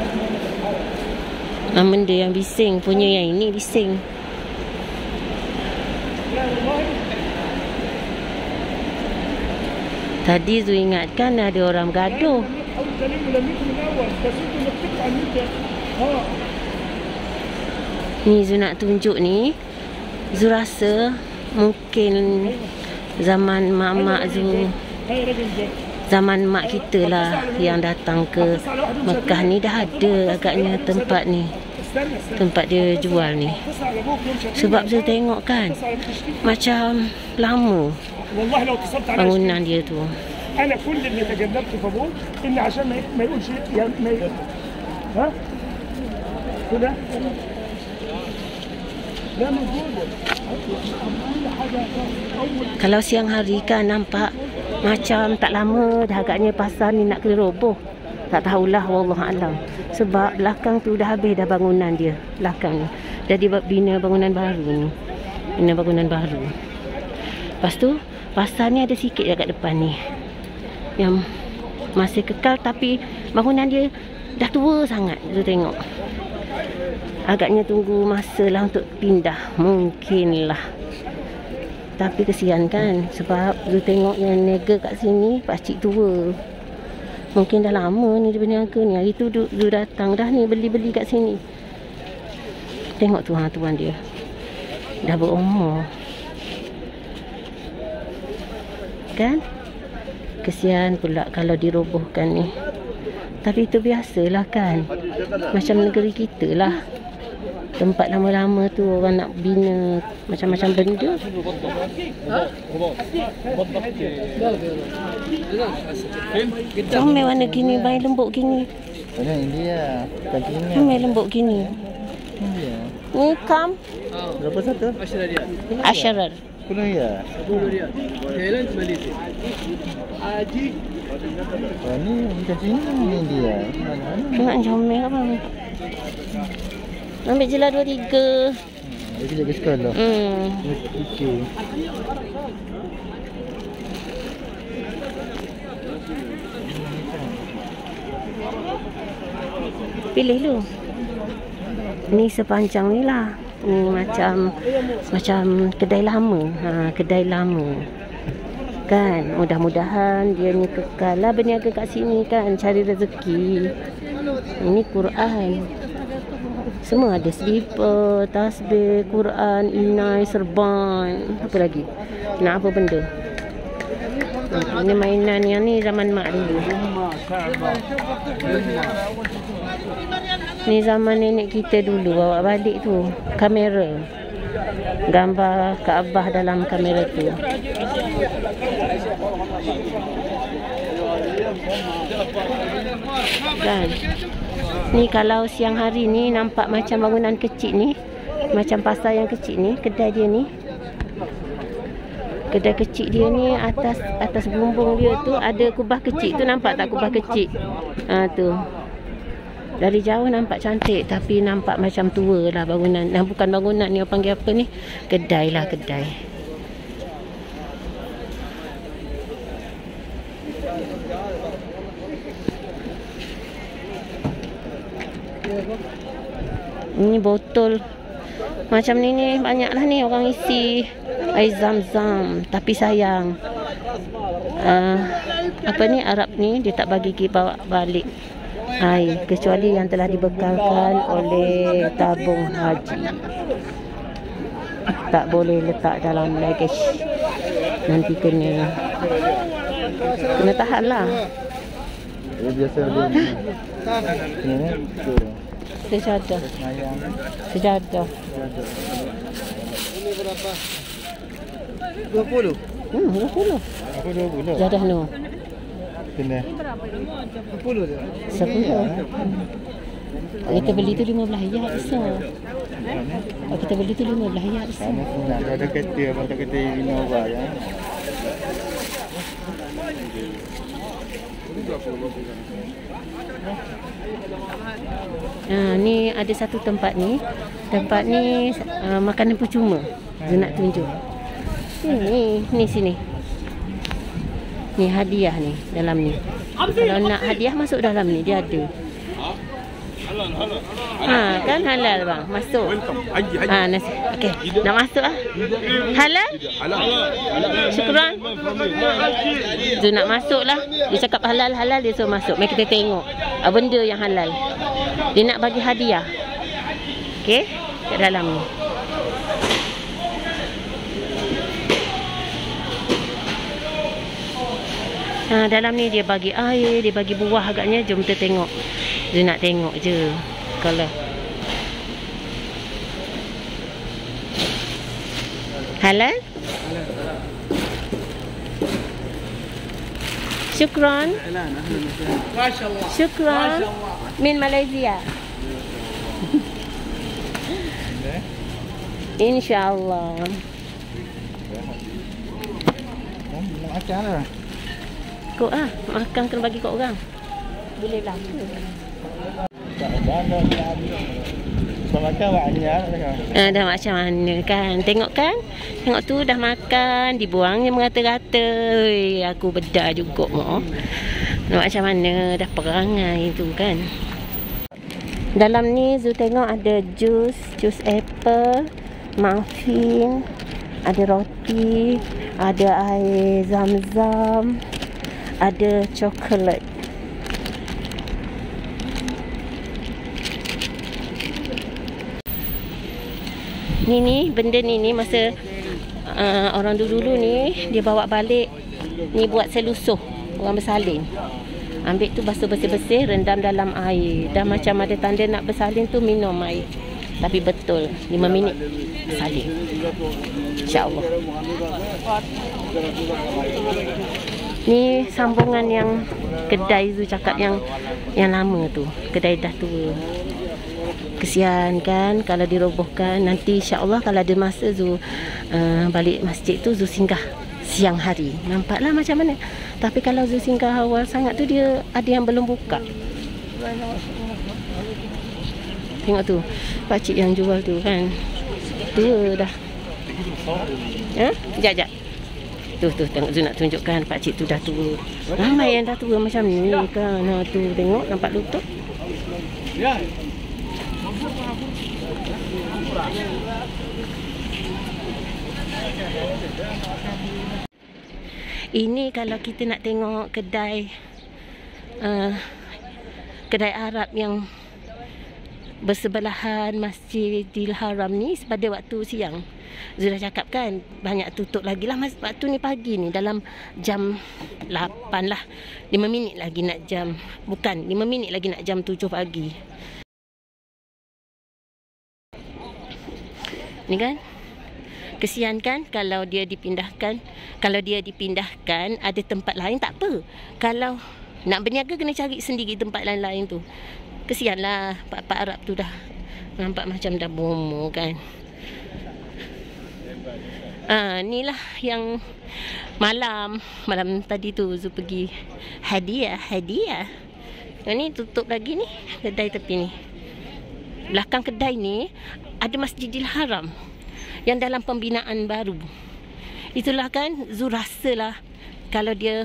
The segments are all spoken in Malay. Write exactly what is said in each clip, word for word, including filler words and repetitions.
Ah, benda yang bising punya, yang ini bising. Tadi Zu ingatkan ada orang gaduh. Ni Zu nak tunjuk ni. Zu rasa mungkin zaman mak-mak Zu, zaman mak kita lah yang datang ke Mekah ni, dah ada agaknya tempat ni, tempat dia jual ni. Sebab Zu tengok kan macam lama bangunan dia tu. أنا كل اللي تجنبت فبقول إن عشان ما يقولش يعني ما ها كده لا موجودة. Kalau siang hari kan nampak macam tak lama dah agaknya pasar ni nak kena roboh. Tak tahulah, wallahualam. Sebab belakang tu dah habis dah bangunan dia. Belakang ni dah dibina bangunan baru ni. Bina bangunan baru. Lepas tu pasar ni ada sikit je kat depan ni yang masih kekal, tapi bangunan dia dah tua sangat. Kita tengok agaknya tunggu masa lah untuk pindah, mungkinlah. Tapi kesian kan, sebab kita tengok yang niaga kat sini pakcik tua, mungkin dah lama ni dia berniaga ni. Hari tu dia datang dah ni beli-beli kat sini. Tengok tu, ha, tuan dia dah berumur kan. Kesian pula kalau dirobohkan ni. Tapi itu biasalah kan, macam negeri kita lah. Tempat lama-lama tu orang nak bina macam-macam benda. Comel warna gini, bayi lembut gini. Warna India, bukan Cina. Comel lembut gini. India. Ni kam Berapa satu? Asharar. Sepuluh ya. Sepuluh dia. Thailand Malaysia. Aji. Oh, ni bukan Cina, ni India. Nak comel apa? Ambil je lah dua tiga. Dia jaga sekolah. Hmm. Okey. Pilih lu. Ni sepanjang ni lah. Ni macam macam kedai lama. Ha, kedai lama. Kan, mudah-mudahan dia ni kekal lah berniaga kat sini kan, cari rezeki. Ini Quran. Semua ada, slipper, tasbih, Quran, inai, serban, apa lagi? Nak apa benda? Ha, ini mainan yang ni zaman mak dulu. Ni zaman nenek kita dulu bawa balik tu, kamera. Gambar Kaabah dalam kamera tu. Kan? Ni kalau siang hari ni nampak macam bangunan kecil ni, macam pasar yang kecil ni, kedai dia ni. Kedai kecil dia ni atas atas bumbung dia tu ada kubah kecil tu, nampak tak kubah kecil? Ha tu. Dari jauh nampak cantik tapi nampak macam tua lah bangunan. Nah, bukan bangunan ni, orang panggil apa ni? Kedai lah, kedai. Ini botol macam ni ni banyaklah ni orang isi air zam-zam, tapi sayang uh, apa ni, Arab ni dia tak bagi kita bawa balik air kecuali yang telah dibekalkan oleh tabung haji. Tak boleh letak dalam luggage, nanti kena kena tahan lah. Dia biasa dia. Ni tu. Sejadah. Sejadah. Ini berapa? dua puluh. Hmm, dua puluh. Apa dua puluh? Jadah no. Kena. dua puluh dia. Sepuluh. Kita beli tu lima belas ya, so. Kita beli tu lima belas ya, so. Sama senang. Kalau ada kereta, abang tak kereta Innova ya. Ha, ni ada satu tempat ni. Tempat ni uh, makanan percuma. Saya nak tunjuk. Ni, ni sini. Ni hadiah ni dalam ni. Kalau nak hadiah masuk dalam ni, dia ada. Ha, kan halal bang. Masuk. Ha, nasi. Okey. Nak masuk ah. Halal? Syukran. Tu nak masuk lah. Dia cakap halal-halal, dia suruh masuk. Mari kita tengok ah, benda yang halal. Dia nak bagi hadiah. Okey, kat dalam ni. Ha, dalam ni dia bagi air, dia bagi buah agaknya. Jom kita tengok. Dia nak tengok je. Kalau halal? Syukran. Syukran. Min Malaysia. InsyaAllah. Nak makan lah. Kau ah, makan kena bagi kat orang. Boleh lah. Sebab makan banyak. Ah, dah macam mana kan? Tengok kan? Tengok tu dah makan, dibuangnya merata-rata. Oi, aku bedah juga mo. Macam mana dah perangai tu kan? Dalam ni Zu tengok ada jus, jus apple, muffin, ada roti, ada air zam-zam, ada coklat. Ni ni benda ni ni masa uh, orang dulu-dulu ni dia bawa balik ni buat selusuh orang bersalin. Ambil tu basuh bersih-bersih, rendam dalam air. Dah macam ada tanda nak bersalin tu minum air. Tapi betul lima minit bersalin. Insya-Allah. Ni sambungan yang kedai tu cakap yang yang lama tu. Kedai dah tua. Kesian kan kalau dirobohkan. Nanti insya-Allah kalau ada masa Zu uh, balik masjid tu Zu singgah siang hari. Nampaklah macam mana. Tapi kalau Zu singgah awal sangat tu dia ada yang belum buka. Tengok tu pakcik yang jual tu kan. Tua dah. Ha? Sekejap, sekejap. Tu tu tengok Zu nak tunjukkan pakcik tu dah tua. Ramai yang dah tua macam ni kan. Ha tu tengok nampak lutut. Ya. Ini kalau kita nak tengok kedai uh, kedai Arab yang bersebelahan Masjidil Haram ni pada waktu siang. Sudah cakap kan banyak tutup lagi lah. Waktu ni pagi ni dalam jam lapan lah. lima minit lagi nak jam. Bukan, lima minit lagi nak jam tujuh pagi. Ni kan? Kesian kan kalau dia dipindahkan. Kalau dia dipindahkan ada tempat lain tak apa. Kalau nak berniaga kena cari sendiri tempat lain-lain tu. Kesianlah pak-pak Arab tu dah nampak macam dah bomo kan. Ah, inilah yang malam malam tadi tu Zu pergi hadiah hadiah. Yang ni tutup lagi ni kedai tepi ni. Belakang kedai ni ada Masjidil Haram yang dalam pembinaan baru. Itulah kan Zu rasalah kalau dia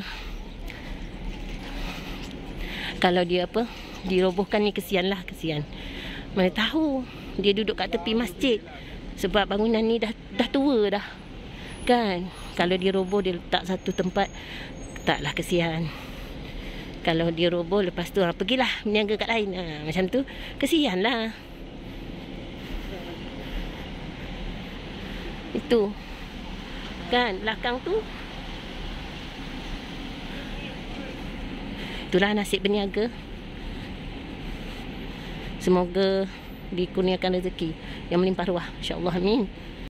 kalau dia apa dirobohkan ni kesian lah, kesian. Mana tahu dia duduk kat tepi masjid sebab bangunan ni dah dah tua dah. Kan? Kalau dia roboh dia letak satu tempat, taklah kesian. Kalau dia roboh lepas tu ha, pergilah berniaga kat lain. Ha, macam tu kesian lah. Itu kan belakang tu. Itulah nasib berniaga. Semoga dikurniakan rezeki yang melimpah ruah, insya-Allah, amin.